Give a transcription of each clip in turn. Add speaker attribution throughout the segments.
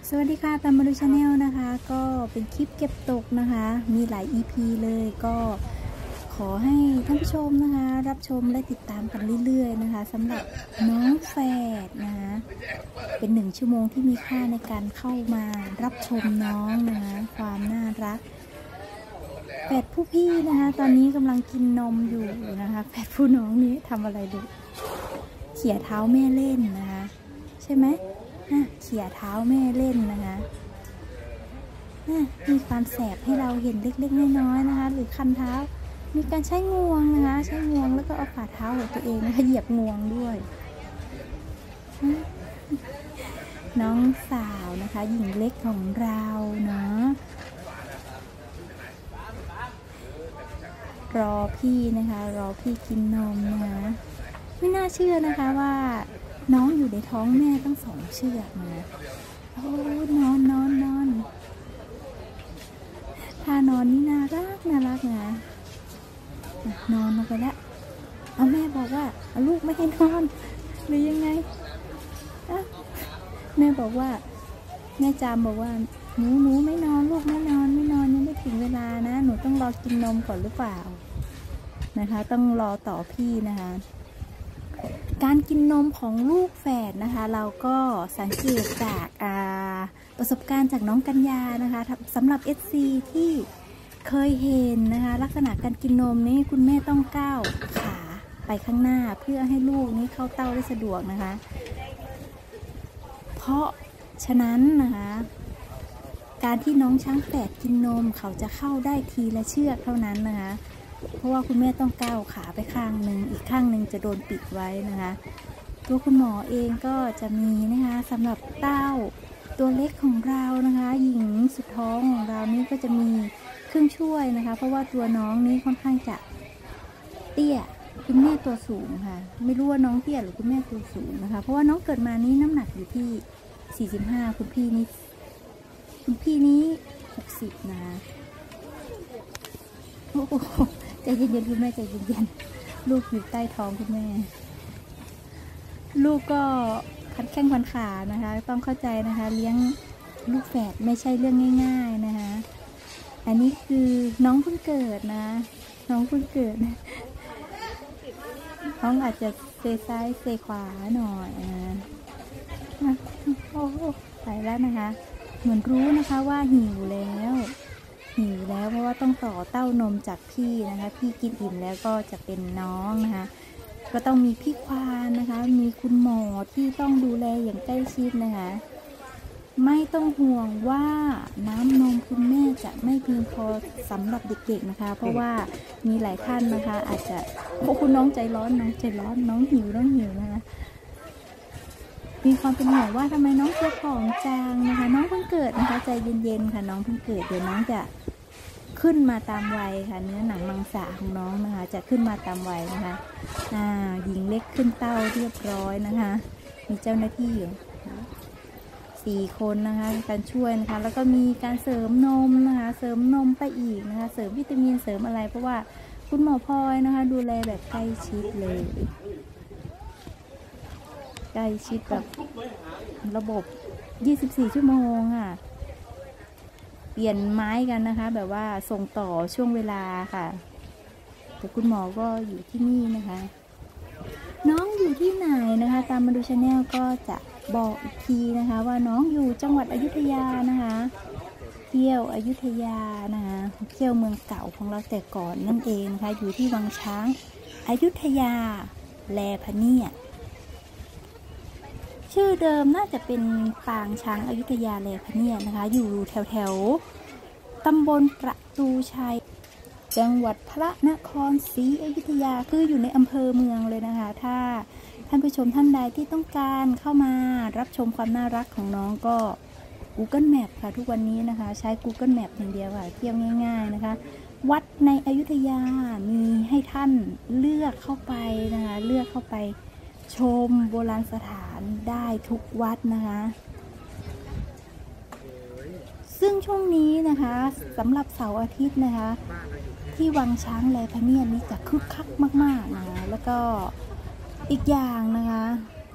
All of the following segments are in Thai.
Speaker 1: สวัสดีค่ะตามมาดูชาแนลนะคะก็เป็นคลิปเก็บตกนะคะมีหลาย EP เลยก็ขอให้ท่านผู้ชมนะคะรับชมและติดตามกันเรื่อยๆนะคะสำหรับน้องแฝดนะคะเป็น1 ชั่วโมงที่มีค่าในการเข้ามารับชมน้องนะคะความน่ารักแฝดผู้พี่นะคะตอนนี้กำลังกินนมอยู่นะคะแฝดผู้น้องนี้ทำอะไรดูเขี่ยเท้าแม่เล่นนะคะใช่ไหมเขี่ยเท้าแม่เล่นนะคะมีความแสบให้เราเห็นเล็กๆน้อยๆนะคะหรือคันเท้ามีการใช้งวงนะคะใช้งวงแล้วก็เอาฝ่าเท้าของตัวเองนะคะเหยียบงวงด้วยน้องสาวนะคะหญิงเล็กของเราเนาะรอพี่นะคะรอพี่กินนมนะคะไม่น่าเชื่อนะคะว่าน้องอยู่ในท้องแม่ตั้ง2 เชือกนะโอ้นอนถ้านอนนี่น่ารักนะนอนลงไปแล้วเอาแม่บอกว่าเอาลูกไม่ให้นอนหรือยังไงแม่บอกว่าแม่จามบอกว่าหนูไม่นอนลูกไม่นอนยังไม่ถึงเวลานะหนูต้องรอกินนมก่อนหรือเปล่านะคะต้องรอต่อพี่นะคะการกินนมของลูกแฝดนะคะเราก็สังเกตจากประสบการณ์จากน้องกัญญานะคะสำหรับ SC ที่เคยเห็นนะคะลักษณะการกินนมนี้คุณแม่ต้องก้าวขาไปข้างหน้าเพื่อให้ลูกนี้เข้าเต้าได้สะดวกนะคะเพราะฉะนั้นนะคะการที่น้องช้างแฝดกินนมเขาจะเข้าได้ทีละเชือกเท่านั้นนะคะเพราะว่าคุณแม่ต้องก้าวขาไปข้างหนึ่งอีกข้างหนึ่งจะโดนปิดไว้นะคะตัวคุณหมอเองก็จะมีนะคะสำหรับเต้าตัวเล็กของเรานะคะหญิงสุดท้องของเรานี่ก็จะมีเครื่องช่วยนะคะเพราะว่าตัวน้องนี้ค่อนข้างจะเตี้ยคุณแม่ตัวสูงค่ะไม่รู้ว่าน้องเตี้ยหรือคุณแม่ตัวสูงนะคะเพราะว่าน้องเกิดมานี้น้ำหนักอยู่ที่45คุณพี่นี้60นะคะโอ้โหใจเย็นๆคุณแม่ใจเย็นๆลูกอยู่ใต้ท้องคุณแม่ลูกก็พันแข้งพันขานะคะต้องเข้าใจนะคะเลี้ยงลูกแฝดไม่ใช่เรื่องง่ายๆนะคะอันนี้คือน้องเพิ่งเกิดนะน้องเพิ่งเกิดน้องอาจจะเซซ้ายเซขวาหน่อยนะโอ้ไปแล้วนะคะเหมือนรู้นะคะว่าหิวแล้วเพราะว่าต้องต่อเต้านมจากพี่นะคะพี่กินอิ่มแล้วก็จะเป็นน้องนะคะก็ต้องมีพี่ควานนะคะมีคุณหมอที่ต้องดูแลอย่างใกล้ชิดนะคะไม่ต้องห่วงว่าน้ำนมคุณแม่จะไม่เพียงพอสำหรับเด็กๆนะคะเพราะว่ามีหลายท่านนะคะอาจจะคุณน้องใจร้อนน้องหิวนะคะมีความเป็นห่วงว่าทำไมน้องตัวผอมจังนะคะน้องเพิ่งเกิดนะคะใจเย็นๆค่ะน้องเพิ่งเกิดเดี๋ยวน้องจะขึ้นมาตามวัยค่ะเนื้อหนังมังสาของน้องนะคะจะขึ้นมาตามวัยนะคะหญิงเล็กขึ้นเต้าเรียบร้อยนะคะมีเจ้าหน้าที่อยู่4 คนนะคะการช่วยนะคะแล้วก็มีการเสริมนมนะคะเสริมนมไปอีกนะคะเสริมวิตามินเสริมอะไรเพราะว่าคุณหมอพลอยนะคะดูแลแบบใกล้ชิดเลยใกล้ชิดแบบระบบ24 ชั่วโมงค่ะเปลี่ยนไม้กันนะคะแบบว่าส่งต่อช่วงเวลาค่ะแต่คุณหมอก็อยู่ที่นี่นะคะน้องอยู่ที่ไหนนะคะตามมาดูชาแนลก็จะบอกอีกทีนะคะว่าน้องอยู่จังหวัดอยุธยานะคะเที่ยวอยุธยานะคะเที่ยวเมืองเก่าของเราแต่ก่อนนั่นเองนะคะอยู่ที่วังช้างอยุธยาแลพะเนียดชื่อเดิมน่าจะเป็นปางช้างอยุธยาแลพะเนียดนะคะอยู่แถวตำบลประตูชัยจังหวัดพระนครศรีอยุธยาคืออยู่ในอำเภอเมืองเลยนะคะถ้าท่านผู้ชมท่านใดที่ต้องการเข้ามารับชมความน่ารักของน้องก็ Google Map ค่ะทุกวันนี้นะคะใช้ Google Map อย่างเดียวค่ะเที่ยวง่ายๆนะคะวัดในอยุธยามีให้ท่านเลือกเข้าไปนะคะเลือกเข้าไปชมโบราณสถานได้ทุกวัดนะคะซึ่งช่วงนี้นะคะสำหรับเสาร์อาทิตย์นะคะที่วังช้างแลพะเนียดนี้จะคึกคักมากๆนะคะแล้วก็อีกอย่างนะคะ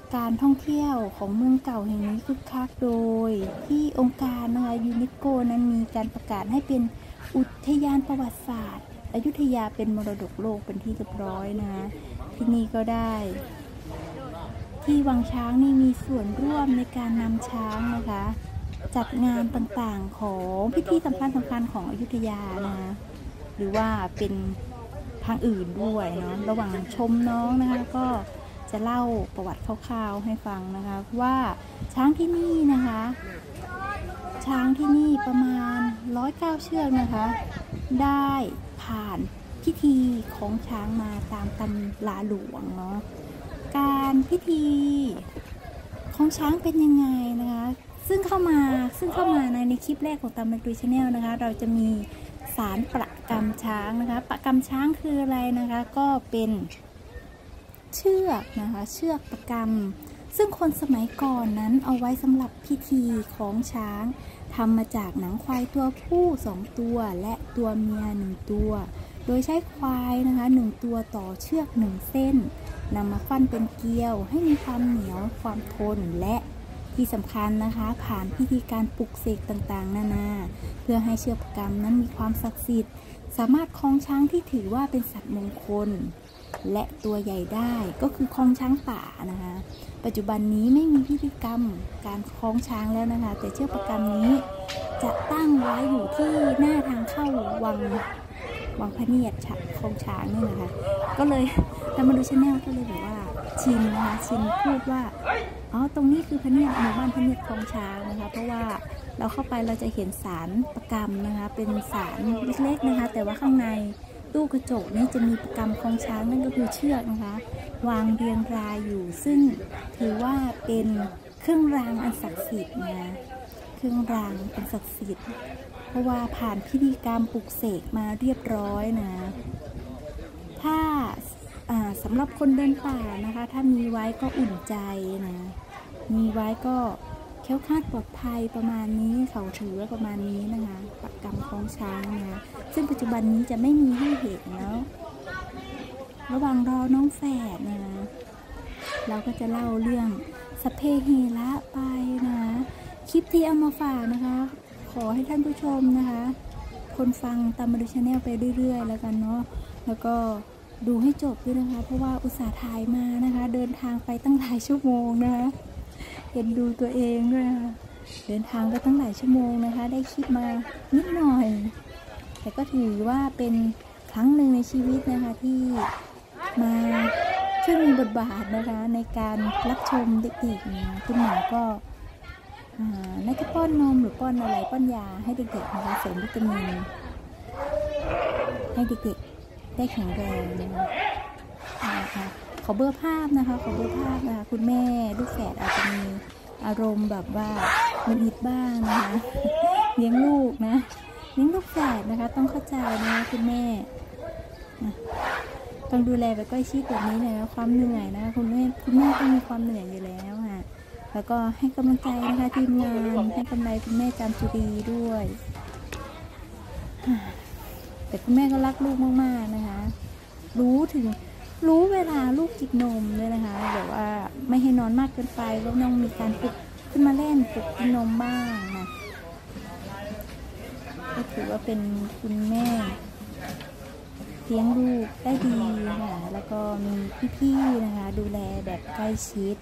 Speaker 1: การท่องเที่ยวของเมืองเก่าแห่งนี้คึกคักโดยที่องค์การนะคะยูเนสโกนั้นมีการประกาศให้เป็นอุทยานประวัติศาสตร์อยุธยาเป็นมรดกโลกเป็นที่เรียบร้อยนะคะที่นี่ก็ได้ที่วังช้างนี่มีส่วนร่วมในการนำช้างนะคะจัดงานต่างๆของพิธีสำคัญของอยุธยานะคะหรือว่าเป็นทางอื่นด้วยเนาะระหว่างชมน้องนะคะก็จะเล่าประวัติคร่าวๆให้ฟังนะคะว่าช้างที่นี่นะคะช้างที่นี่ประมาณ109 เชือกนะคะได้ผ่านพิธีของช้างมาตามตำราหลวงเนาะการพิธีของช้างเป็นยังไงนะคะซึ่งเข้ามาในคลิปแรกของตามมาดูชาแนลนะคะเราจะมีสารประกำช้างนะคะประกำช้างคืออะไรนะคะก็เป็นเชือกนะคะเชือกประกำซึ่งคนสมัยก่อนนั้นเอาไว้สำหรับพิธีของช้างทำมาจากหนังควายตัวผู้2 ตัวและตัวเมีย1 ตัวโดยใช้ควายนะคะ1 ตัวต่อเชือก1 เส้นนำมาปั้นเป็นเกลียวให้มีความเหนียวความทนและที่สำคัญนะคะผ่านพิธีการปลุกเสกต่างๆนานาเพื่อให้เชือกประกำนั้นมีความศักดิ์สิทธิ์สามารถคล้องช้างที่ถือว่าเป็นสัตว์มงคลและตัวใหญ่ได้ก็คือคล้องช้างป่านะคะปัจจุบันนี้ไม่มีพิธีกรรมการคล้องช้างแล้วนะคะแต่เชือกประกำนี้จะตั้งไว้อยู่ที่หน้าทางเข้าวังพระเนียดคล้องช้างนี่นะคะก็เลยตามมาดูชาแนลก็เลยบอกว่าชินนะคะชินพูดว่าอ๋อตรงนี้คือพระเนียดหมู่บ้านพระเนียดคลองช้างนะคะเพราะว่าเราเข้าไปเราจะเห็นศาลประกำนะคะเป็นศาลเล็กๆนะคะแต่ว่าข้างในตู้กระจกนี่จะมีประกำคลองช้างนั่นก็คือเชือกนะคะวางเรียงรายอยู่ซึ่งถือว่าเป็นเครื่องรางอันศักดิ์สิทธิ์นะเครื่องรางเป็นศักดิ์สิทธิ์เพราะว่าผ่านพิธีกรรมปลุกเสกมาเรียบร้อยนะถ้าสำหรับคนเดินป่านะคะถ้ามีไว้ก็อุ่นใจนะมีไว้ก็แคล้วคลาดปลอดภัยประมาณนี้เขาถือประมาณนี้นะคะประกำคล้องช้างนะคะซึ่งปัจจุบันนี้จะไม่มีให้เห็นแล้วระหว่างรอน้องแฝดนะเราก็จะเล่าเรื่องสพเพเฮระไปนะคลิปที่เอามาฝากนะคะขอให้ท่านผู้ชมนะคะคนฟังตามมาดูชาแนลไปเรื่อยๆแล้วกันเนาะแล้วก็ดูให้จบด้วยนะคะเพราะว่าอุตส่าห์ถ่ายมานะคะเดินทางไปตั้งหลายชั่วโมงนะคะเห็นดูตัวเองด้วยนะคะเดินทางไปตั้งหลายชั่วโมงนะคะได้คลิปมานิดหน่อยแต่ก็ถือว่าเป็นครั้งหนึ่งในชีวิตนะคะที่มาช่วยมีบทบาทนะคะในการรับชมเด็กๆนะคุณหมอก็น่าจะป้อนนมหรือป้อนอะไรป้อนยาให้เด็กๆนะคะเสริมวิตามินให้เด็กๆได้แข็งแรงนะคะขอเบอร์ภาพนะคะคุณแม่ลูกแฝดอาจจะมีอารมณ์แบบว่าหงุดหงิดบ้างนะคะเลี้ยงลูกนะเลี้ยงลูกแฝดนะคะต้องเข้าใจนะคุณแม่ต้องดูแลไปใกล้ชิดแบบนี้เลยนะความเหนื่อยนะคุณแม่ต้องมีความเหนื่อยอยู่แล้วค่ะแล้วก็ให้กำลังใจนะคะทีมงานให้กำลังใจคุณแม่จามจุรีด้วยแต่คุณแม่ก็รักลูกมากๆนะคะรู้เวลาลูกจิกนมด้วยนะคะแบบว่าไม่ให้นอนมากเกินไปก็ต้องมีการปลุกขึ้นมาเล่นปลุกกินนมบ้างนะก็ถือว่าเป็นคุณแม่เลี้ยงลูกได้ดีค่ะแล้วก็มีพี่ๆนะคะดูแลแบบใกล้ชิด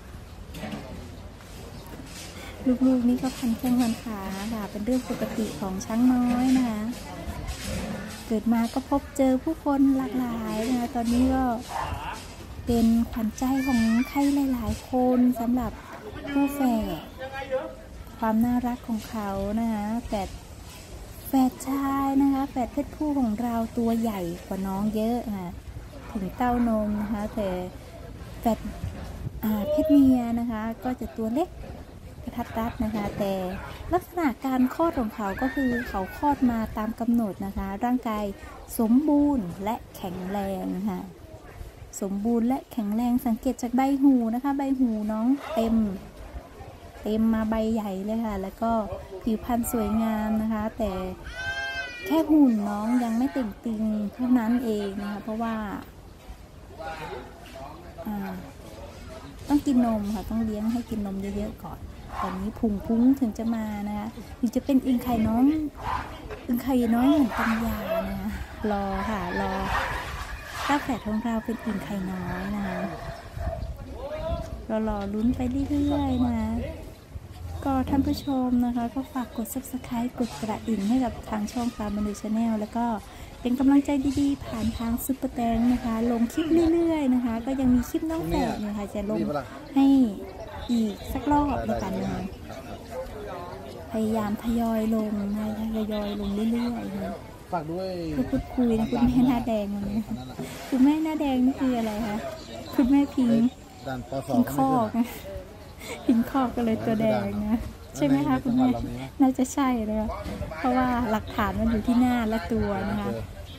Speaker 1: ลูกๆนี่ก็พันแข้งพันขาค่ะเป็นเรื่องปกติของช้างน้อยนะคะเกิดมาก็พบเจอผู้คนหลากหลายนะคะตอนนี้ก็เป็นขวัญใจของใครหลายๆคนสำหรับผู้แฝดความน่ารักของเขานะคะแฝดชายนะคะแฝดเพศผู้ของเราตัวใหญ่กว่าน้องเยอะค่ะถึงเต้านมนะคะแต่แฝดเพศเมียนะคะก็จะตัวเล็กกระทัดรัดนะคะแต่ลักษณะการคลอดของเขาก็คือเขาคลอดมาตามกำหนดนะคะร่างกายสมบูรณ์และแข็งแรงค่ะสมบูรณ์และแข็งแรงสังเกตจากใบหูนะคะใบหูน้องเต็มมาใบใหญ่เลยค่ะแล้วก็ผิวพรรณสวยงามนะคะแต่แค่หุ่นน้องยังไม่เต่งตึงเท่านั้นเองนะคะเพราะว่าต้องกินนมค่ะต้องเลี้ยงให้กินนมเยอะๆก่อนตอนนี้พุงพุ้งถึงจะมานะคะถึงจะเป็นอึ่งไข่น้อยเหมือนปัญญานะรอค่ะรอเต้าแฝดของเราเป็นอึ่งไข่น้อยนะคะเรารอลุ้นไปเรื่อยๆนะก็ท่านผู้ชมนะคะก็ฝากกด Subscribe กดกระดิ่งให้กับทางช่องตามบันเทิง Channel แล้วก็เป็นกำลังใจดีๆผ่านทางซุปเปอร์แตงนะคะลงคลิปเรื่อยๆนะคะก็ยังมีคลิปน้องแฝดนะคะจะลงให้อีกสักรอบในการงานพยายามทยอยลงนะทยอยลงเรื่อยๆนะ
Speaker 2: ฝากด้วย
Speaker 1: พูดคุยนะคุณแม่หน้าแดงเลยคุณแม่หน้าแดงนี่คืออะไรคะคุณแม่พิงคอกนะพิงคอกก็เลยตัวแดงนะใช่ไหมคะคุณแม่น่าจะใช่เลยเพราะว่าหลักฐานมันอยู่ที่หน้าและตัวนะคะ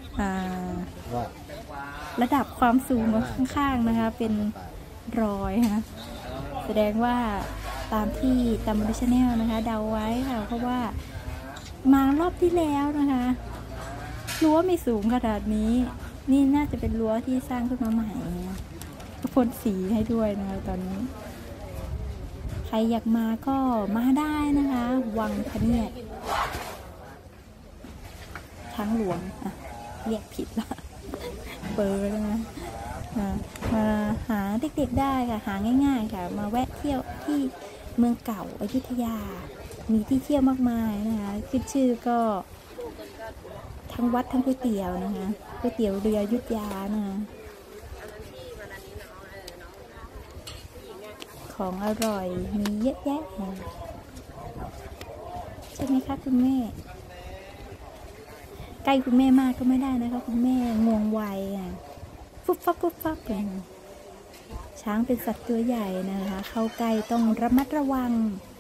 Speaker 1: ระดับความสูงข้างๆนะคะเป็นรอยค่ะแสดงว่าตามที่ตามบันเทิง Channel นะคะเดาไว้ค่ะเพราะว่ามารอบที่แล้วนะคะรั้วไม่สูงขนาดนี้นี่น่าจะเป็นรั้วที่สร้างขึ้นมาใหม่ก็พ่นสีให้ด้วยนะคะตอนนี้ใครอยากมาก็มาได้นะคะวังพะเนียดช้างหลวงอ่ะเรียกผิดละเบอร์นะมาหาเด็กๆได้ค่ะหาง่ายๆค่ะมาแวะเที่ยวที่เมืองเก่าอยุธยามีที่เที่ยวมากมายนะคะขึ้นชื่อก็ทั้งวัดทั้งก๋วยเตี๋ยวนะคะก๋วยเตี๋ยวเรืออยุธยานะคะของอร่อยมีเยอะแยะใช่ไหมคะคุณแม่ใกล้คุณแม่มากก็ไม่ได้นะคะคุณแม่งวงไวฟุบฟับเลยช้างเป็นสัตว์ตัวใหญ่นะคะเข้าใกล้ต้องระมัดระวัง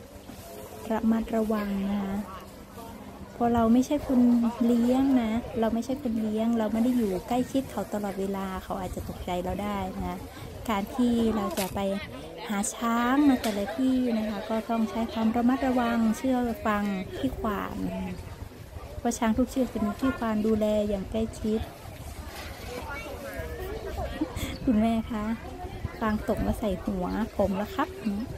Speaker 1: นะคะเพราะเราไม่ใช่คนเลี้ยงนะเราไม่ใช่คนเลี้ยงเราไม่ได้อยู่ใกล้ชิดเขาตลอดเวลาเขาอาจจะตกใจเราได้นะการที่เราจะไปหาช้างมาแต่ละที่นะคะก็ต้องใช้ความระมัดระวังเชื่อฟังที่ขวานเพราะช้างทุกเชือกจะมีที่ควานดูแลอย่างใกล้ชิดคุณแม่คะฟางตกมาใส่หัวผมแล้วครับ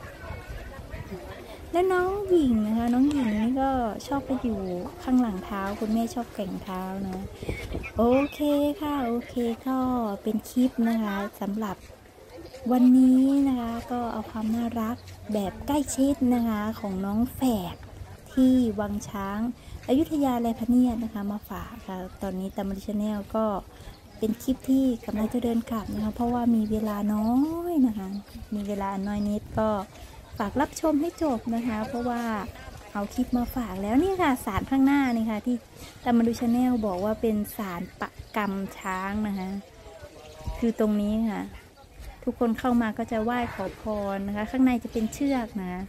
Speaker 1: และน้องหญิงนะคะน้องหญิงนี่ก็ชอบไปอยู่ข้างหลังเท้าคุณแม่ชอบแก่งเท้านะโอเคค่ะโอเคก็เป็นคลิปนะคะสำหรับวันนี้นะคะก็เอาความน่ารักแบบใกล้ชิดนะคะของน้องแฝดที่วังช้างอยุธยาและพะเนียดนะคะมาฝากค่ะตอนนี้ตามบันเทิง Channel ก็เป็นคลิปที่กำลังจะเดินกลับนะคะเพราะว่ามีเวลาน้อยนะคะมีเวลาน้อยนิดก็ฝากรับชมให้จบนะคะเพราะว่าเอาคลิปมาฝากแล้วนี่ค่ะศาลข้างหน้านี่ค่ะที่ตามบันเทิง Channel บอกว่าเป็นศาลประกรรมช้างนะคะคือตรงนี้ค่ะทุกคนเข้ามาก็จะไหว้ขอพรนะคะข้างในจะเป็นเชือกนะ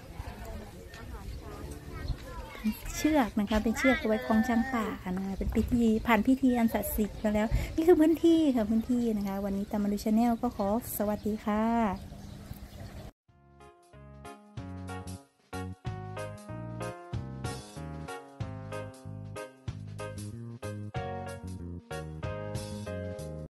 Speaker 1: เชือกนะคะเป็นเชือกเอาไว้คล้องช้างป่านะคะเป็นพิธีผ่านพิธีอันศักดิ์สิทธิ์มาแล้วนี่คือพื้นที่ค่ะพื้นที่นะคะวันนี้ตามบันเทิง Channel ก็ขอสวัสดีค่ะ